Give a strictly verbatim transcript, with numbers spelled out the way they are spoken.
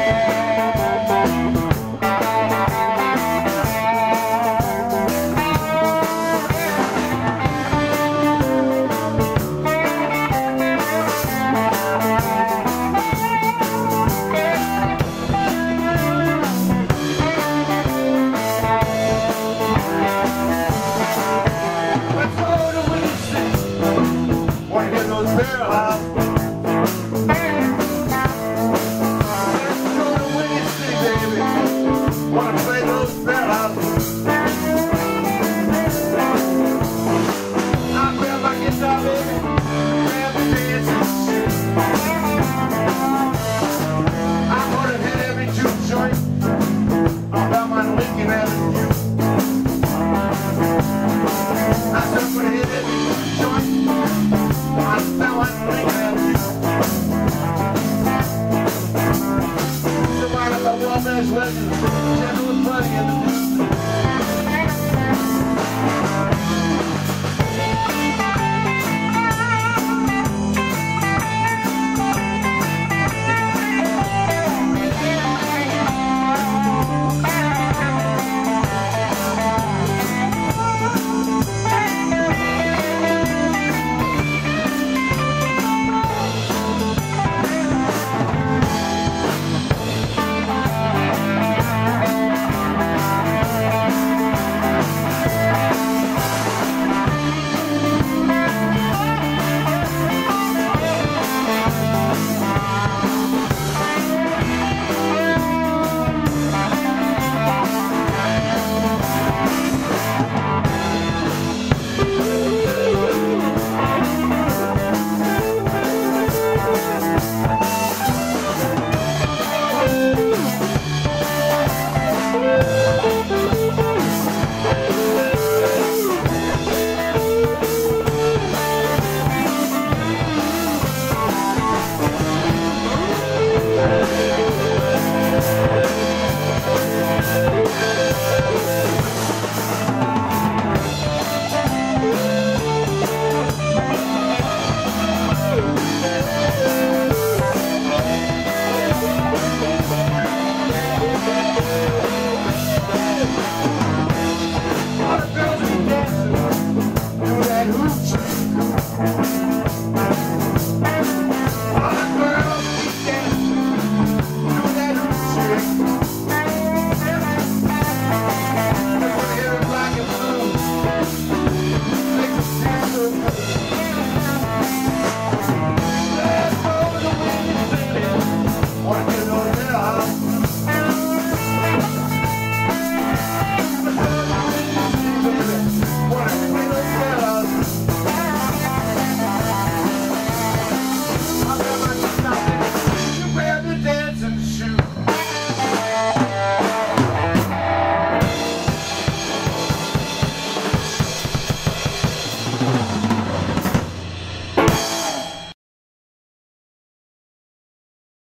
Wanna play those barrelhouses? I grab my guitar, baby, grab the dancing shoes. I'm gonna hit every juke joint about my Lincoln Avenue. I said I'm gonna hit every joint about my Lincoln Avenue. So why don't I walk as well? Gentle and funny in the news.